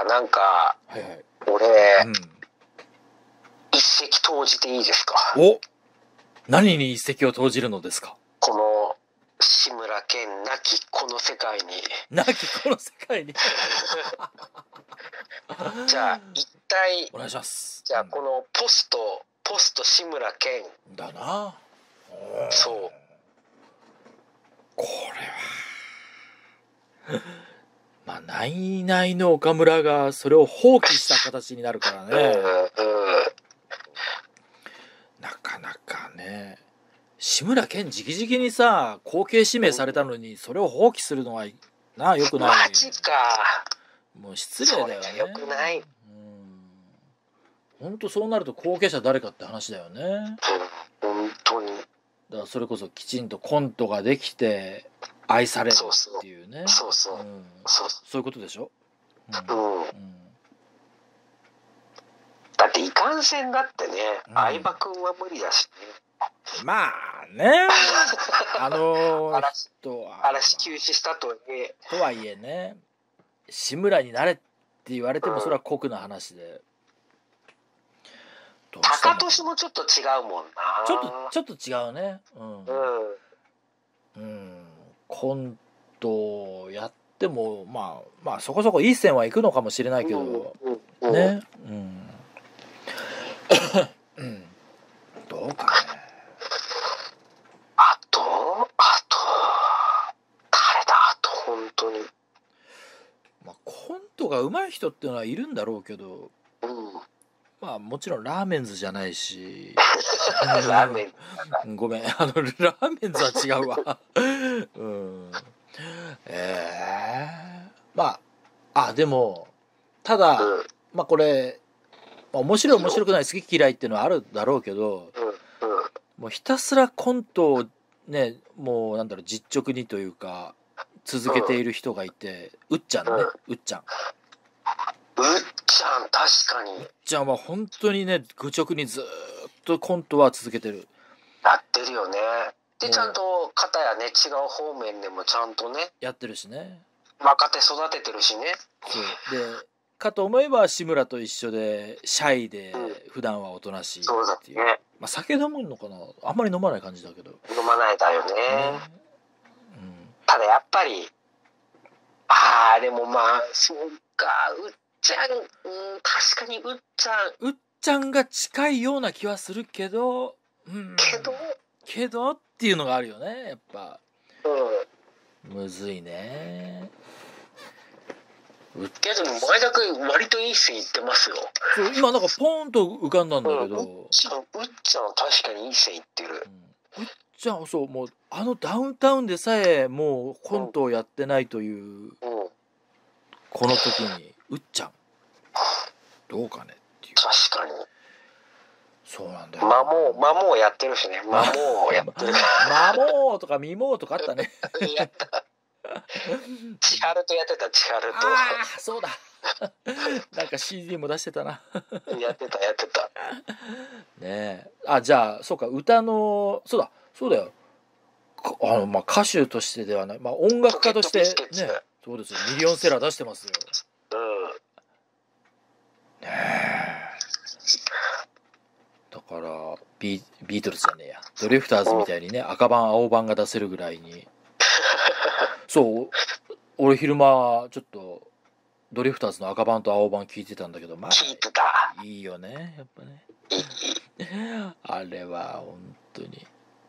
さ、なんか、 はいはい。 俺、 うん。 一石投じていいですか？ お、何に一石を投じるのですか？ この、志村けんなきこの世界に。 なきこの世界に。 じゃあ、一体、 お願いします。 じゃあ、このポスト志村けん。 だな。 そう。 これは。まあ、ナイナイの岡村がそれを放棄した形になるからね。なかなかね。志村けん直々にさ、後継指名されたのに、それを放棄するのは、なあ、よくない。 マジか。 もう失礼だよね。 それはよくない。 ほんとそうなると後継者誰かって話だよね。 本当に。 だからそれこそきちんとコントができて愛されるっていうね。そういうことでしょ。 だっていかんせんだってね、相葉君は無理だしね。 まあね。人は嵐休止したとはいえね、志村になれって言われてもそれは酷な話で。 高俊もちょっと違うもんな。 ちょっと違うね。コントをやってもまあそこそこいい線はいくのかもしれないけどね。どうかね。 あと誰だ、あと本当に。 まあコントが上手い人っていうのはいるんだろうけど、まあもちろんラーメンズじゃないし。 ラーメンごめん、ラーメンズは違うわ。まあでもただ、まあこれ面白くない好き嫌いっていうのはあるだろうけど、もうひたすらコントをね、もうなんだろう、実直にというか続けている人がいて、うっちゃんね、うっちゃん確かに。 うっちゃんは本当にね、愚直にずっとコントは続けてる。 やってるよね。でちゃんと片やね、違う方面でもちゃんとねやってるしね、 若手育ててるしね。 そうでかと思えば志村と一緒でシャイで普段はおとなしいっていう。 そうだね。 まあ酒飲むのかな、あんまり飲まない感じだけど。 飲まないだよね。ただやっぱりでもまあそうか、うっちゃん、確かにうっちゃんが近いような気はするけど、けどっていうのがあるよね、やっぱ。むずいね。 いやでも前田君割といい線いってますよ。 そう今なんかポーンと浮かんだんだけど、 うっちゃん確かにいい線いってる。 うっちゃん、そう、もうダウンタウンでさえもうコントをやってないという、この時にうっちゃんどうかねっていう。 確かにそうなんだよ。 マモーやってるしね。マモーやってる。 マモーとかミモーとかあったね。 やった千春とやってた。千春と。 そうだ。なんか CD も出してたな。 やってたねえ。じゃあそうか、歌のそうだよ、まあ歌手としてではない、まあ音楽家としてね、そうですよ、ミリオンセラー出してますよ。ねえ。だからビートルズじゃねえや、ドリフターズみたいにね、赤版青版が出せるぐらいに。そう、俺昼間ちょっとドリフターズの赤版と青版聞いてたんだけど、まあ聞いてた。 いいよね、やっぱね。あれは本当に。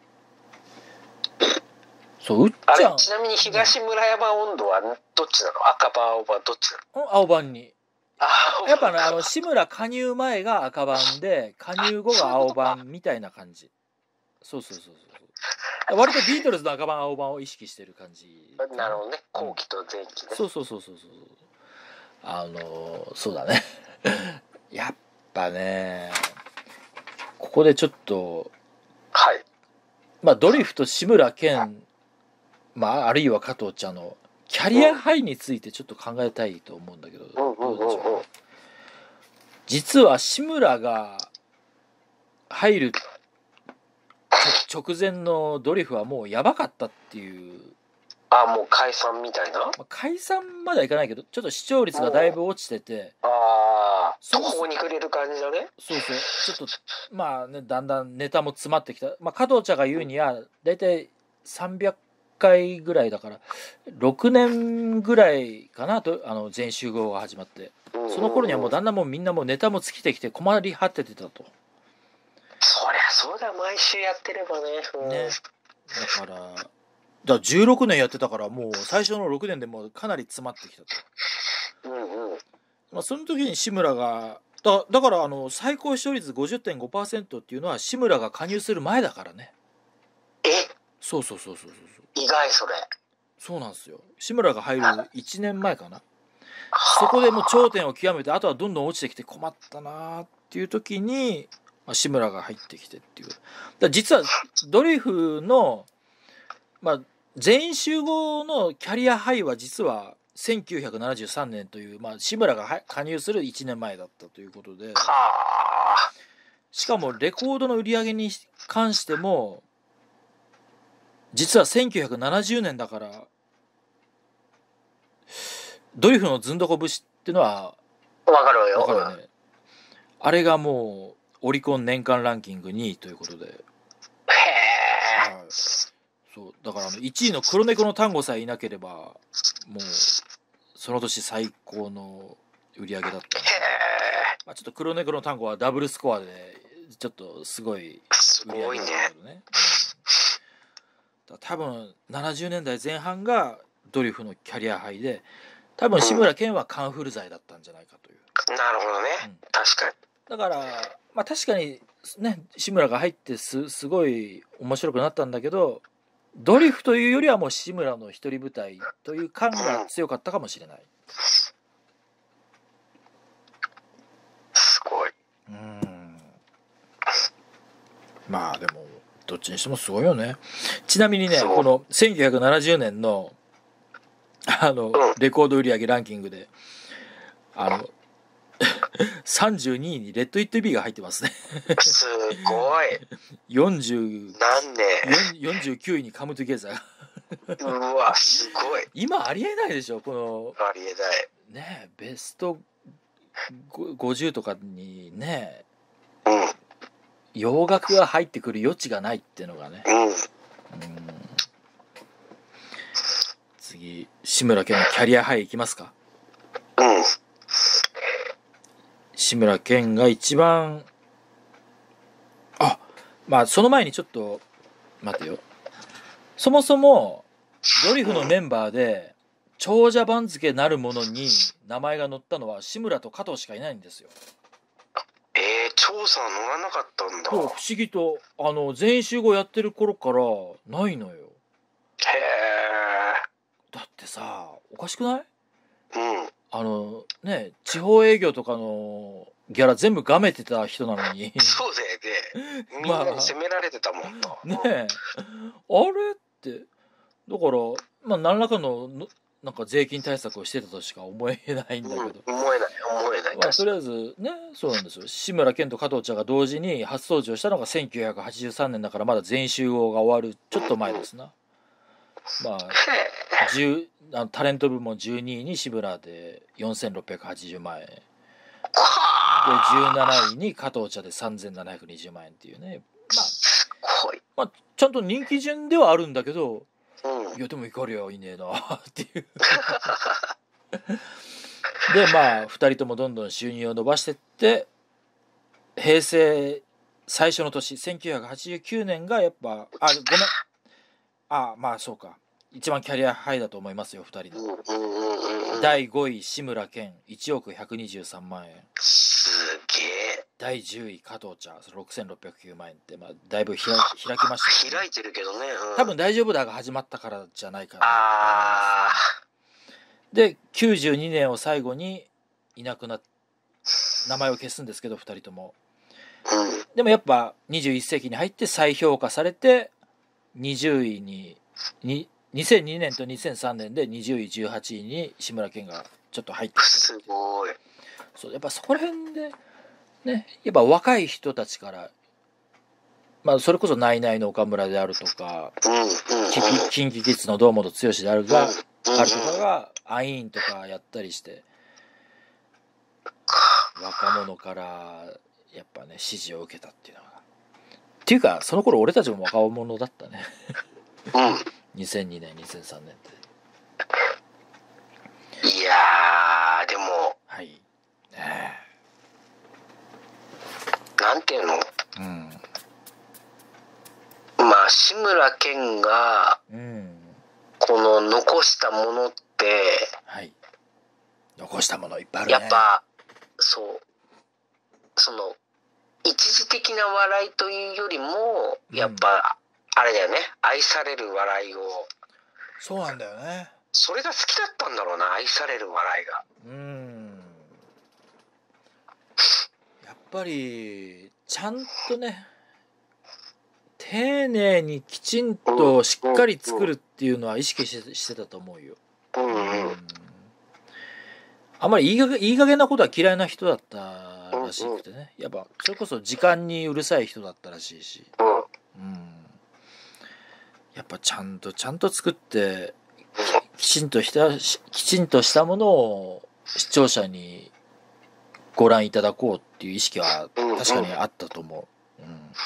そう、うっちゃん。 ちなみに東村山温度はどっちなの？赤版青版どっちなの？ 青版に。やっぱね、志村加入前が赤版で加入後が青版みたいな感じ。そう割とビートルズの赤版青版を意識してる感じ。 なるほどね、後期と前期ね。 そうそうだね。やっぱね、ここでちょっと、まあドリフと志村けん、まああるいは加藤茶のキャリアハイについてちょっと考えたいと思うんだけど、どうでしょう。実は志村が入る直前のドリフはもうやばかったっていうあ、もう解散みたいな。 まあ、解散まではいかないけど、ちょっと視聴率がだいぶ落ちてて、 ああ、途方に暮れる感じだね。 そうそう、ちょっと、まあね、だんだんネタも詰まってきた。まあ、加藤茶が言うには、だいたい300回ぐらいだから、6年ぐらいかなと、全集合が始まって。その頃にはもうだんだんもうみんなもうネタも尽きてきて困り果ててたと。 そりゃそうだ、毎週やってればね。 ね。だから16年やってたから、もう最初の6年でもうかなり詰まってきたと。まあ、その時に志村が、だから最高視聴率 50.5% っていうのは志村が加入する前だからね。そう。 意外それ。そうなんですよ。志村が入る1年前かな。そこでもう頂点を極めて、あとはどんどん落ちてきて困ったなっていう時に、まあ、志村が入ってきてっていう。実はドリフの、まあ、全員集合のキャリアハイは実は1973年という、まあ、志村が加入する1年前だったということで、しかもレコードの売り上げに関しても実は1970年だから、ドリフのずんどこ節ってのは分かるよ。 分かるよね。あれがもうオリコン年間ランキング2位ということで、へえ、はい、 そうだから1位の黒猫の単語さえいなければもうその年最高の売り上げだった、ね。まあ、ちょっと黒猫の単語はダブルスコアでちょっとすごい売り上げだったけどね。多分70年代前半がドリフのキャリアハイで、多分志村けんはカンフル剤だったんじゃないかという。 なるほどね、確かに。 だからまあ確かにね、志村が入ってすごい面白くなったんだけど、ドリフというよりはもう志村の一人舞台という感が強かったかもしれない。 すごい。 まあでもどっちにしてもすごいよね。ちなみにね、この1970年のレコード売上ランキングで32位にレッド・イット・ビーが入ってますね。 すごい。 40 何年 49位にカム・トゥゲザー。 うわ、すごい。 今ありえないでしょ、この。 ありえないね。ベスト50とかにね、洋楽が入ってくる余地がないっていうのがね。次、志村けんのキャリアハイいきますか。志村けんが一番、まあその前にちょっと待てよ。そもそもドリフのメンバーで長者番付なるものに名前が載ったのは志村と加藤しかいないんですよ。 調査乗らなかったんだ。 不思議と全員集合やってる頃からないのよ。へえ。だってさ、おかしくない？ね、地方営業とかのギャラ全部がめてた人なのに。 そうだよね。みんなに責められてたもんな。 ねえ、あれって、だからまあ何らかのなんか税金対策をしてたとしか思えないんだけど。思えない。 まあとりあえずね、そうなんですよ。志村けんと加藤茶が同時に初登場したのが1983年だから、まだ全員集合が終わるちょっと前ですな。まあタレント部門12位に志村で4680万円で、17位に加藤茶で3720万円っていうね。まあちゃんと人気順ではあるんだけど、いやでも怒りはいねえなっていうで、まあ2人ともどんどん収入を伸ばしてって、平成最初の年1989年がやっぱまあそうか、一番キャリアハイだと思いますよ、2人の。第5位志村けん1億123万円。 すげえ。 第10位加藤茶6609万円って、まあ、だいぶ開きましたね。 開いてるけどね、 多分大丈夫だが始まったからじゃないかな。で92年を最後にいなくなっ名前を消すんですけど、2人とも。でもやっぱ21世紀に入って再評価されて20位に2002年と2003年で20位18位に志村けんがちょっと入ってきてる。すごい。そう、やっぱそこら辺でね、やっぱ若い人たちからまあそれこそナイナイの岡村であるとか、 うんキンキキッズの堂本剛であるとかがアイーンとかやったりして、若者からやっぱね支持を受けたっていうのが、っていうかその頃俺たちも若者だったね2002年2003年って。 いやーでもはいなんていうの、 うん、 まあ志村けんがこの残したものって、 はい、残したものいっぱいあるね。 やっぱそうその一時的な笑いというよりもやっぱあれだよね、愛される笑いを。 そうなんだよね。 それが好きだったんだろうな、愛される笑いが。 やっぱりちゃんとね丁寧にきちんとしっかり作るっていうのは意識してたと思うよ。あんまりいい加減なことは嫌いな人だったらしくてね、やっぱそれこそ時間にうるさい人だったらしいし、やっぱちゃんと作ってきちんとしたものを視聴者にご覧いただこうっていう意識は確かにあったと思う。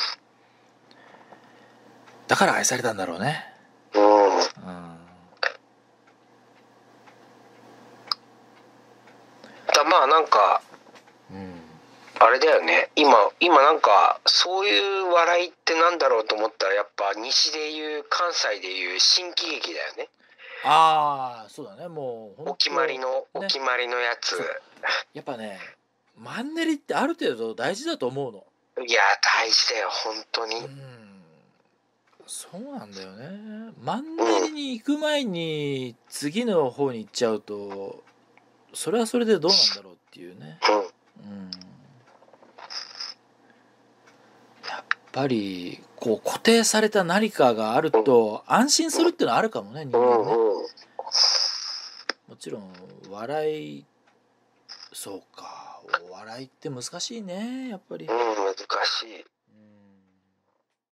だから愛されたんだろうね。 まあなんか、あれだよね、今なんかそういう笑いってなんだろうと思ったら、やっぱ西でいう関西でいう新喜劇だよね。 ああそうだね、もうお決まりのやつ。 やっぱねマンネリってある程度大事だと思うの。 いや大事だよ本当に。 そうなんだよね。マンネリに行く前に次の方に行っちゃうとそれはそれでどうなんだろうっていうね。やっぱりこう固定された何かがあると安心するっていうのはあるかもね、人間ね。もちろん笑い、そうか、お笑いって難しいね、やっぱり。 難しい。